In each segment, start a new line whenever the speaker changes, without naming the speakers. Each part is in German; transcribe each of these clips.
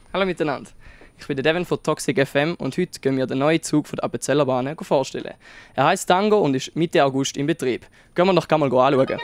Hallo miteinander. Ich bin der Devin von Toxic FM und heute gehen wir den neuen Zug von der Appenzellerbahn vorstellen. Er heisst Tango und ist Mitte August in Betrieb. Gehen wir doch mal anschauen.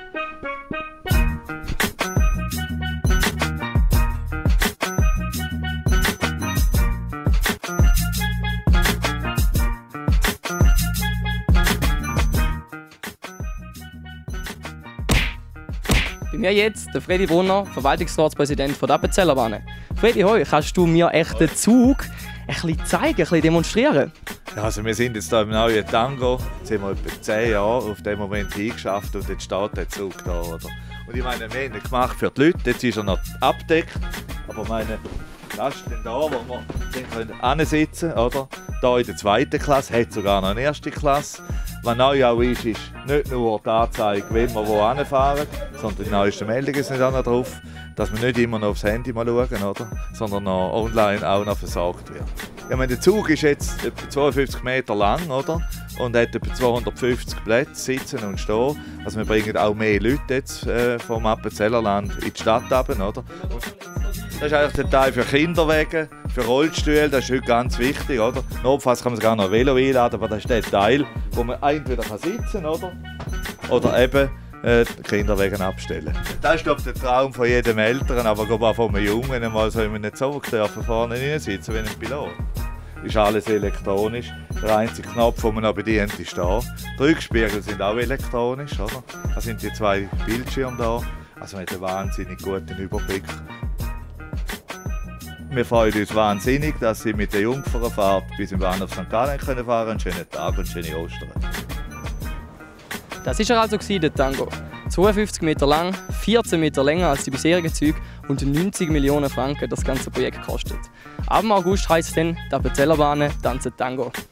Bei mir jetzt der Fredi Brunner, Verwaltungsratspräsident der Appenzellerbahn. Fredi, hoi, kannst du mir echt den Zug ein bisschen zeigen, ein bisschen demonstrieren?
Ja, also wir sind jetzt hier im neuen Tango, jetzt sind wir etwa 10 Jahre auf dem Moment hingeschafft und jetzt steht der Zug da. Oder? Und ich meine, wir haben ihn gemacht für die Leute, jetzt ist er noch abgedeckt, aber meine, das ist dann da, wo wir hinsitzen können, oder? Hier in der 2. Klasse, hat sogar noch eine 1. Klasse. Was neu auch ist nicht nur die Anzeige, wenn wir wo hinfahren, sondern die neuesten Meldungen sind auch noch drauf, dass wir nicht immer noch aufs Handy mal schauen, oder? Sondern noch online auch noch versorgt wird. Ja, der Zug ist jetzt etwa 52 Meter lang, oder? Und hat etwa 250 Plätze, sitzen und stehen. Also wir bringen auch mehr Leute jetzt vom Appenzellerland in die Stadt runter, oder? Das ist eigentlich der Teil für Kinderwege, für Rollstühle, das ist heute ganz wichtig, oder? Notfalls kann man sogar noch Velo einladen, aber das ist der Teil, wo man entweder sitzen kann, oder eben die Kinderwege abstellen. Das ist glaube ich, der Traum von jedem Eltern, aber auch von einem Jungen, einmal so in einem Zug vorne sitzen wie ein Pilot. Ist alles elektronisch. Der einzige Knopf, den man noch bedient, ist da. Die Rückspiegel sind auch elektronisch, oder? Das sind die 2 Bildschirme da. Also man hat einen wahnsinnig guten Überblick. Wir freuen uns wahnsinnig, dass Sie mit der Jungfernfahrt bis zum Bahnhof St. Gallen fahren können. Einen schönen Tag und schöne Ostern.
Das war also der Tango. 52 Meter lang, 14 Meter länger als die bisherigen Züge und 90 Millionen Franken das ganze Projekt kostet. Ab August heisst es dann, die Appenzellerbahn tanzen Tango.